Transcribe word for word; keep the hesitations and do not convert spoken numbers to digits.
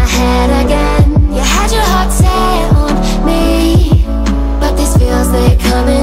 my head again. You had your heart set on me, but these feels, they come in